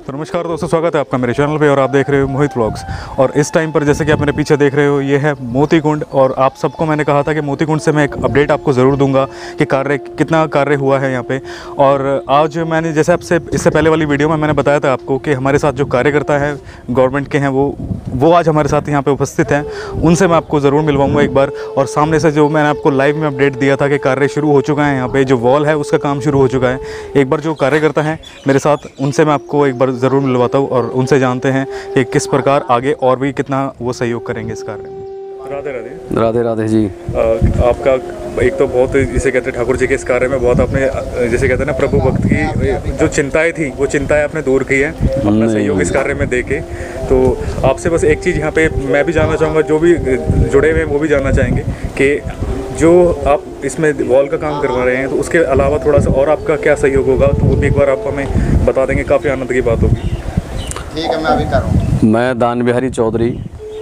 तो नमस्कार दोस्तों, स्वागत है आपका मेरे चैनल पे और आप देख रहे हो मोहित व्लॉग्स। और इस टाइम पर जैसे कि आप मेरे पीछे देख रहे हो, ये है मोती कुंड। और आप सबको मैंने कहा था कि मोती कुंड से मैं एक अपडेट आपको ज़रूर दूंगा कि कितना कार्य हुआ है यहाँ पे। और आज मैंने जैसे आपसे इससे पहले वाली वीडियो में मैंने बताया था आपको कि हमारे साथ जो कार्यकर्ता है गवर्नमेंट के हैं वो आज हमारे साथ यहाँ पर उपस्थित हैं। उनसे मैं आपको ज़रूर मिलवाऊँगा एक बार। और सामने से जो मैंने आपको लाइव में अपडेट दिया था कि कार्य शुरू हो चुका है, यहाँ पर जो वॉल है उसका काम शुरू हो चुका है। एक बार जो कार्यकर्ता हैं मेरे साथ, उनसे मैं आपको एक बार ज़रूर मिलवाता हूँ और उनसे जानते हैं कि किस प्रकार आगे और भी कितना वो सहयोग करेंगे इस कार्य में। राधे राधे। राधे राधे जी। आपका एक तो बहुत जिसे कहते हैं ठाकुर जी के इस कार्य में बहुत आपने जैसे कहते हैं ना प्रभु भक्त की जो चिंताएं थी वो चिंताएं आपने दूर की है अपना सहयोग इस कार्य में दे के। तो आपसे बस एक चीज़ यहाँ पे मैं भी जानना चाहूँगा, जो भी जुड़े हुए हैं वो भी जानना चाहेंगे कि जो आप इसमें वॉल का काम करवा रहे हैं तो उसके अलावा थोड़ा सा और आपका क्या सहयोग होगा, तो वो भी एक बार आप हमें बता देंगे, काफ़ी आनंद की बात होगी। ठीक है, मैं अभी कर रहा हूँ। मैं दान बिहारी चौधरी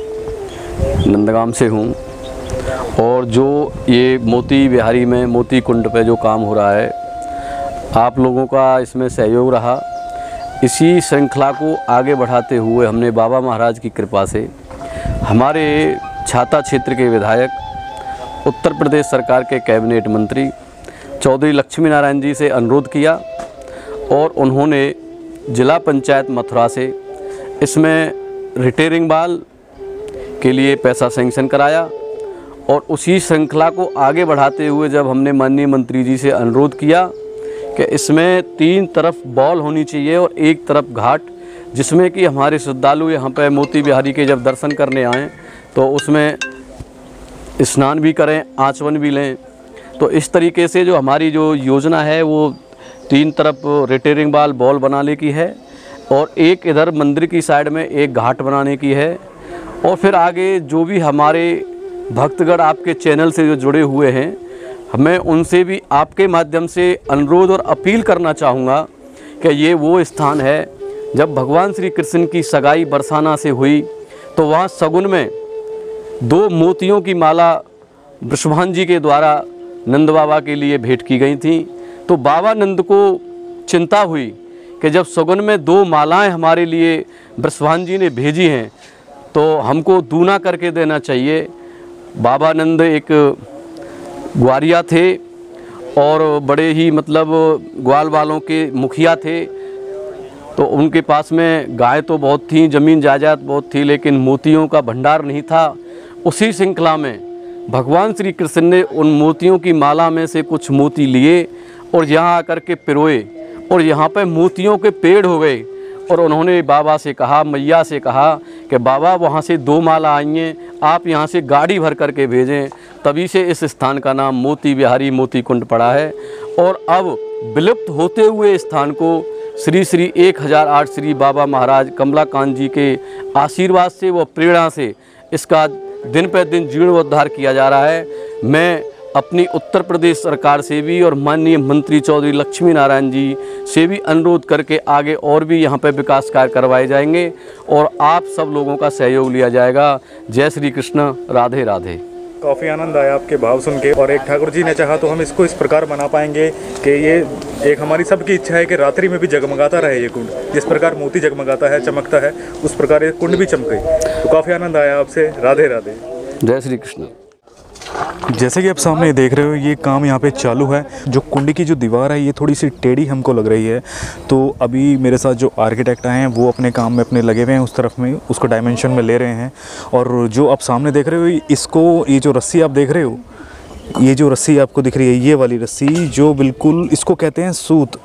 नंदगाम से हूँ और जो ये मोती बिहारी में मोती कुंड पे जो काम हो रहा है, आप लोगों का इसमें सहयोग रहा। इसी श्रृंखला को आगे बढ़ाते हुए हमने बाबा महाराज की कृपा से हमारे छाता क्षेत्र के विधायक, उत्तर प्रदेश सरकार के कैबिनेट मंत्री चौधरी लक्ष्मी नारायण जी से अनुरोध किया और उन्होंने जिला पंचायत मथुरा से इसमें रिटेयरिंग बाल के लिए पैसा सैंक्शन कराया। और उसी श्रृंखला को आगे बढ़ाते हुए जब हमने माननीय मंत्री जी से अनुरोध किया कि इसमें 3 तरफ बॉल होनी चाहिए और एक तरफ घाट, जिसमें कि हमारे श्रद्धालु यहाँ पर मोती बिहारी के जब दर्शन करने आएँ तो उसमें स्नान भी करें, आचमन भी लें। तो इस तरीके से जो हमारी जो योजना है वो 3 तरफ रिटेयरिंग बॉल बनाने की है और एक इधर मंदिर की साइड में एक घाट बनाने की है। और फिर आगे जो भी हमारे भक्तगण आपके चैनल से जो जुड़े हुए हैं, मैं उनसे भी आपके माध्यम से अनुरोध और अपील करना चाहूँगा कि ये वो स्थान है जब भगवान श्री कृष्ण की सगाई बरसाना से हुई तो वहाँ सगुन में 2 मोतियों की माला वृषभान जी के द्वारा नंद बाबा के लिए भेंट की गई थी। तो बाबा नंद को चिंता हुई कि जब सगुन में 2 मालाएं हमारे लिए वृषभान जी ने भेजी हैं तो हमको दूना करके देना चाहिए। बाबा नंद एक ग्वारिया थे और बड़े ही मतलब ग्वाल वालों के मुखिया थे। तो उनके पास में गाय तो बहुत थी, ज़मीन जायदाद बहुत थी, लेकिन मोतियों का भंडार नहीं था। उसी श्रृंखला में भगवान श्री कृष्ण ने उन मोतियों की माला में से कुछ मोती लिए और यहाँ आकर के पिरोए और यहाँ पे मोतियों के पेड़ हो गए। और उन्होंने बाबा से कहा, मैया से कहा कि बाबा वहाँ से 2 माला आई हैं, आप यहाँ से गाड़ी भर करके भेजें। तभी से इस स्थान का नाम मोती बिहारी मोती कुंड पड़ा है। और अब विलुप्त होते हुए स्थान को श्री श्री 1008 श्री बाबा महाराज कमलाकांत जी के आशीर्वाद से व प्रेरणा से इसका दिन पर दिन जीर्णोद्धार किया जा रहा है। मैं अपनी उत्तर प्रदेश सरकार से भी और माननीय मंत्री चौधरी लक्ष्मी नारायण जी से भी अनुरोध करके आगे और भी यहाँ पर विकास कार्य करवाए जाएंगे और आप सब लोगों का सहयोग लिया जाएगा। जय श्री कृष्ण, राधे राधे। काफ़ी आनंद आया आपके भाव सुन के। और एक ठाकुर जी ने चाहा तो हम इसको इस प्रकार बना पाएंगे कि ये एक हमारी सबकी इच्छा है कि रात्रि में भी जगमगाता रहे ये कुंड। जिस प्रकार मोती जगमगाता है, चमकता है, उस प्रकार ये कुंड भी चमके। तो काफ़ी आनंद आया आपसे। राधे राधे। जय श्री कृष्ण। जैसे कि आप सामने देख रहे हो, ये काम यहाँ पे चालू है। जो कुंड की जो दीवार है ये थोड़ी सी टेढ़ी हमको लग रही है। तो अभी मेरे साथ जो आर्किटेक्ट आए हैं वो अपने काम में अपने लगे हुए हैं, उस तरफ में उसको डायमेंशन में ले रहे हैं। और जो आप सामने देख रहे हो इसको, ये जो रस्सी आप देख रहे हो, ये जो रस्सी आपको दिख रही है, ये वाली रस्सी जो बिल्कुल इसको कहते हैं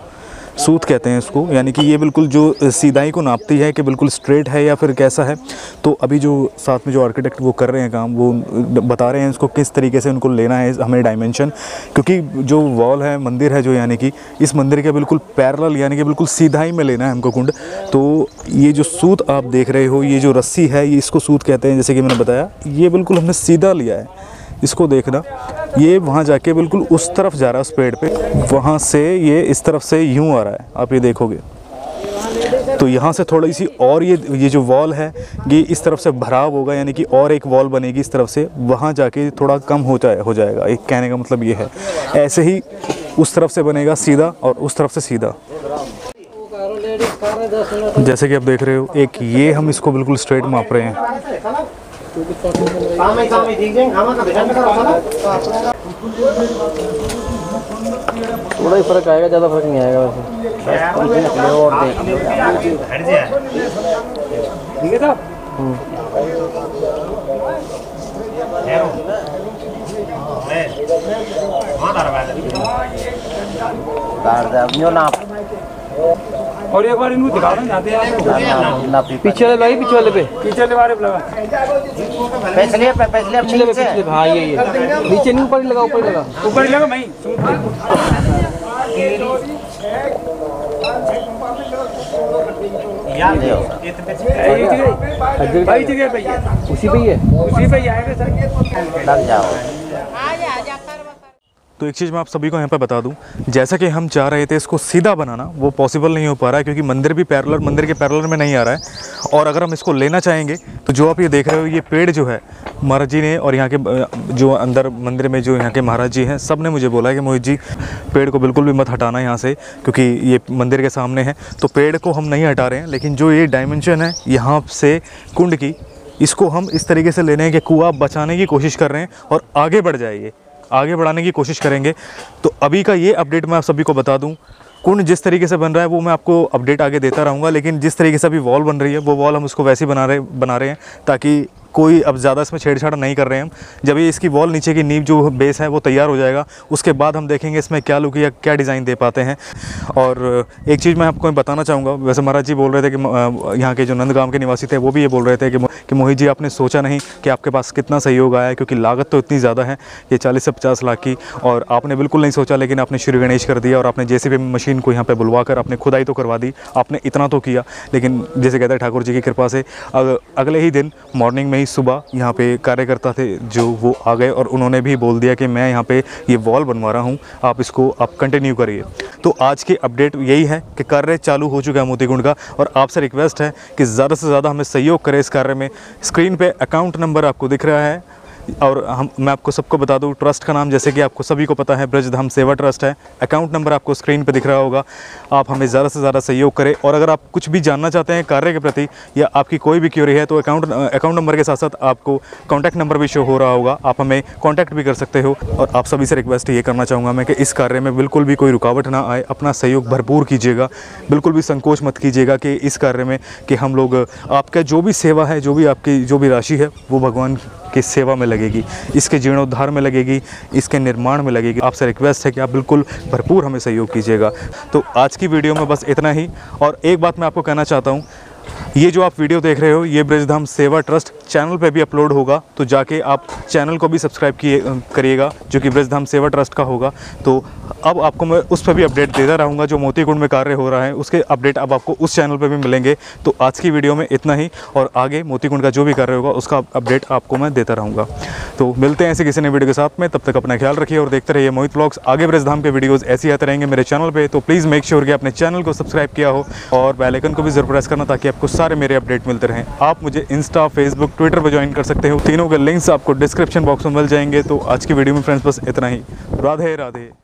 सूत कहते हैं इसको, यानी कि ये बिल्कुल जो सीधाई को नापती है कि बिल्कुल स्ट्रेट है या फिर कैसा है। तो अभी जो साथ में जो आर्किटेक्ट वो कर रहे हैं काम, वो बता रहे हैं इसको किस तरीके से उनको लेना है हमें डायमेंशन। क्योंकि जो वॉल है, मंदिर है जो, यानी कि इस मंदिर के बिल्कुल पैरेलल यानी कि बिल्कुल सीधाई में लेना है हमको कुंड। तो ये जो सूत आप देख रहे हो, ये जो रस्सी है, ये इसको सूत कहते हैं। जैसे कि मैंने बताया, ये बिल्कुल हमने सीधा लिया है। इसको देखना, ये वहाँ जाके बिल्कुल उस तरफ जा रहा है, उस पेड़ पे, वहाँ से ये इस तरफ से यूँ आ रहा है, आप ये देखोगे। तो यहाँ से थोड़ी सी और ये जो वॉल है ये इस तरफ से भराव होगा, यानी कि और एक वॉल बनेगी इस तरफ से, वहाँ जाके थोड़ा कम हो जाएगा। एक कहने का मतलब ये है। ऐसे ही उस तरफ से बनेगा सीधा और उस तरफ से सीधा। जैसे कि आप देख रहे हो, एक ये हम इसको बिल्कुल स्ट्रेट माप रहे हैं। थोड़ा ही फर्क आएगा, ज़्यादा फर्क नहीं आएगा और एक बार इनको दिखा रहे हैं, पीछे वाले भाई, पीछे वाले पे, पीछे वाले पे लगा, पिछले पिछले हाँ ये नीचे नहीं, ऊपर ही लगा, ऊपर ही लगा, ऊपर ही लगा भाई। उसी पे ही है, उसी पे ही आएगा सर। लग जाओ। तो एक चीज़ मैं आप सभी को यहाँ पे बता दूं, जैसा कि हम चाह रहे थे इसको सीधा बनाना, वो पॉसिबल नहीं हो पा रहा है क्योंकि मंदिर के पैरेलल में नहीं आ रहा है। और अगर हम इसको लेना चाहेंगे तो जो आप ये देख रहे हो, ये पेड़ जो है महाराज जी ने और यहाँ के जो अंदर मंदिर में जो यहाँ के महाराज जी हैं, सब ने मुझे बोला है कि मोहित जी पेड़ को बिल्कुल भी मत हटाना यहाँ से, क्योंकि ये मंदिर के सामने है। तो पेड़ को हम नहीं हटा रहे हैं, लेकिन जो ये डायमेंशन है यहाँ से कुंड की, इसको हम इस तरीके से ले रहे हैं कि कुआं बचाने की कोशिश कर रहे हैं और आगे बढ़ जाएंगे, आगे बढ़ाने की कोशिश करेंगे। तो अभी का ये अपडेट मैं आप सभी को बता दूं, कुंड जिस तरीके से बन रहा है वो मैं आपको अपडेट आगे देता रहूँगा, लेकिन जिस तरीके से अभी वॉल बन रही है वो वॉल हम उसको वैसे ही बना रहे हैं ताकि कोई अब ज़्यादा इसमें छेड़छाड़ नहीं कर रहे हैं हम। जब ये इसकी वॉल नीचे की नींव जो बेस है वो तैयार हो जाएगा, उसके बाद हम देखेंगे इसमें क्या लुक या क्या डिज़ाइन दे पाते हैं। और एक चीज़ मैं आपको बताना चाहूँगा, वैसे महाराज जी बोल रहे थे कि यहाँ के जो नंदगांव के निवासी थे वो भी ये बोल रहे थे कि मोहित जी आपने सोचा नहीं कि आपके पास कितना सहयोग आया है, क्योंकि लागत तो इतनी ज़्यादा है, ये 40 से 50 लाख की, और आपने बिल्कुल नहीं सोचा, लेकिन आपने श्री गणेश कर दिया और आपने जेसीबी मशीन को यहाँ पर बुलवा कर आपने खुदाई तो करवा दी, आपने इतना तो किया। लेकिन जैसे कहते हैं ठाकुर जी की कृपा से अगले ही दिन मॉर्निंग में ही सुबह यहाँ पे कार्यकर्ता थे जो वो आ गए और उन्होंने भी बोल दिया कि मैं यहाँ पे ये वॉल बनवा रहा हूँ, आप इसको आप कंटिन्यू करिए। तो आज की अपडेट यही है कि कार्य चालू हो चुका है मोतीकुंड का, और आपसे रिक्वेस्ट है कि ज़्यादा से ज़्यादा हमें सहयोग करें इस कार्य में। स्क्रीन पे अकाउंट नंबर आपको दिख रहा है, और मैं आपको सबको बता दूं, ट्रस्ट का नाम जैसे कि आपको सभी को पता है ब्रजधाम सेवा ट्रस्ट है। अकाउंट नंबर आपको स्क्रीन पे दिख रहा होगा, आप हमें ज़्यादा से ज़्यादा सहयोग करें। और अगर आप कुछ भी जानना चाहते हैं कार्य के प्रति या आपकी कोई भी क्यूरी है तो अकाउंट नंबर के साथ साथ आपको कॉन्टैक्ट नंबर भी शो हो रहा होगा, आप हमें कॉन्टैक्ट भी कर सकते हो। और आप सभी से रिक्वेस्ट ये करना चाहूँगा मैं कि इस कार्य में बिल्कुल भी कोई रुकावट ना आए, अपना सहयोग भरपूर कीजिएगा, बिल्कुल भी संकोच मत कीजिएगा कि इस कार्य में कि हम लोग आपका जो भी सेवा है, जो भी आपकी जो भी राशि है वो भगवान की सेवा में लगेगी, इसके जीर्णोद्धार में लगेगी, इसके निर्माण में लगेगी। आपसे रिक्वेस्ट है कि आप बिल्कुल भरपूर हमें सहयोग कीजिएगा। तो आज की वीडियो में बस इतना ही। और एक बात मैं आपको कहना चाहता हूँ, ये जो आप वीडियो देख रहे हो ये ब्रजधाम सेवा ट्रस्ट चैनल पे भी अपलोड होगा, तो जाके आप चैनल को भी सब्सक्राइब करिएगा जो कि ब्रजधाम सेवा ट्रस्ट का होगा। तो अब आपको मैं उस पर भी अपडेट देता रहूँगा, जो मोतीकुंड में कार्य हो रहा है उसके अपडेट अब आपको उस चैनल पे भी मिलेंगे। तो आज की वीडियो में इतना ही, और आगे मोतीकुंड का जो भी कार्य होगा उसका अपडेट आपको मैं देता रहूँगा। तो मिलते हैं ऐसे किसी नए वीडियो के साथ में, तब तक अपना ख्याल रखिए और देखते रहिए मोहित व्लॉग्स। आगे ब्रजधाम के वीडियोज़ ऐसे आते रहेंगे मेरे चैनल पर, तो प्लीज़ मेक श्योर कि अपने चैनल को सब्सक्राइब किया हो और बेल आइकन को भी ज़रूर प्रेस करना ताकि आपको सारे मेरे अपडेट मिलते रहें। आप मुझे इंस्टा, फेसबुक, ट्विटर पर ज्वाइन कर सकते हो, तीनों के लिंक्स आपको डिस्क्रिप्शन बॉक्स में मिल जाएंगे। तो आज की वीडियो में फ्रेंड्स बस इतना ही। राधे राधे।